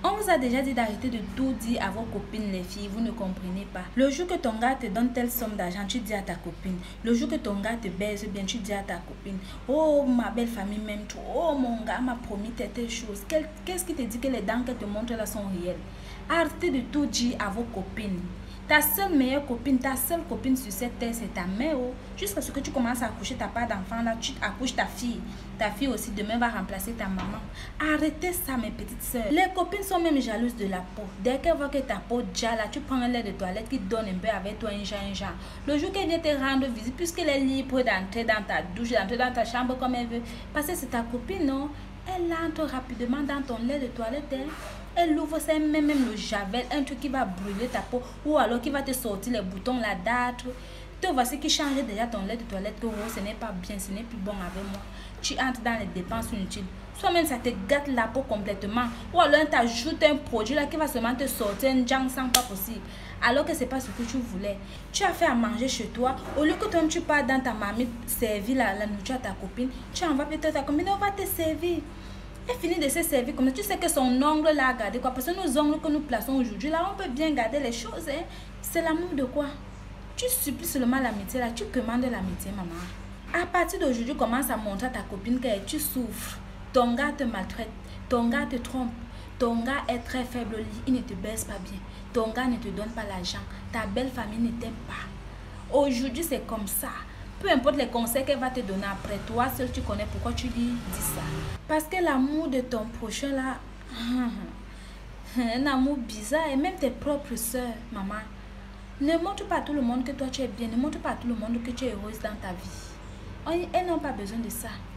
On vous a déjà dit d'arrêter de tout dire à vos copines les filles, vous ne comprenez pas. Le jour que ton gars te donne telle somme d'argent, tu dis à ta copine. Le jour que ton gars te baise bien, tu dis à ta copine. Oh, ma belle famille m'aime trop. Oh, mon gars m'a promis telle chose. Qu'est-ce qui te dit que les dents qu'elle te montre là sont réelles? Arrêtez de tout dire à vos copines. Ta seule meilleure copine, ta seule copine sur cette terre, c'est ta mère. Oh. Jusqu'à ce que tu commences à accoucher ta part d'enfant, là, tu accouches ta fille. Ta fille aussi, demain, va remplacer ta maman. Arrêtez ça, mes petites soeurs. Les copines sont même jalouses de la peau. Dès qu'elles voient que ta peau déjà là, tu prends un lait de toilette qui donne un peu avec toi, un genre. Le jour qu'elle vient te rendre visite, puisqu'elle est libre d'entrer dans ta douche, d'entrer dans ta chambre comme elle veut, parce que c'est ta copine, non? Elle entre rapidement dans ton lait de toilette. Hein? Elle ouvre ça, même le javel, un truc qui va brûler ta peau ou alors qui va te sortir les boutons, la date. Te voici qui change déjà ton lait de toilette que oh, ce n'est pas bien, ce n'est plus bon avec moi. Tu entres dans les dépenses inutiles. Soit même ça te gâte la peau complètement. Ou alors tu ajoutes un produit là qui va seulement te sortir un jang sans pas possible. Alors que c'est pas ce que tu voulais. Tu as fait à manger chez toi. Au lieu que toi tu pars dans ta marmite servir la nourriture à ta copine, tu envoies peut-être ta copine, on va te servir. Elle finit de se servir comme ça. Tu sais que son ongle là a gardé quoi. Parce que nos ongles que nous plaçons aujourd'hui, là, on peut bien garder les choses. Hein? C'est l'amour de quoi? Tu supplies seulement l'amitié là. Tu commandes l'amitié, maman. À partir d'aujourd'hui, commence à montrer à ta copine que tu souffres. Ton gars te maltraite. Ton gars te trompe. Ton gars est très faible au lit. Il ne te baisse pas bien. Ton gars ne te donne pas l'argent. Ta belle famille ne t'aime pas. Aujourd'hui, c'est comme ça. Peu importe les conseils qu'elle va te donner après, toi seul tu connais pourquoi tu lui dis ça. Parce que l'amour de ton prochain là, un amour bizarre, et même tes propres soeurs, maman. Ne montre pas à tout le monde que toi tu es bien, ne montre pas à tout le monde que tu es heureuse dans ta vie. Elles n'ont pas besoin de ça.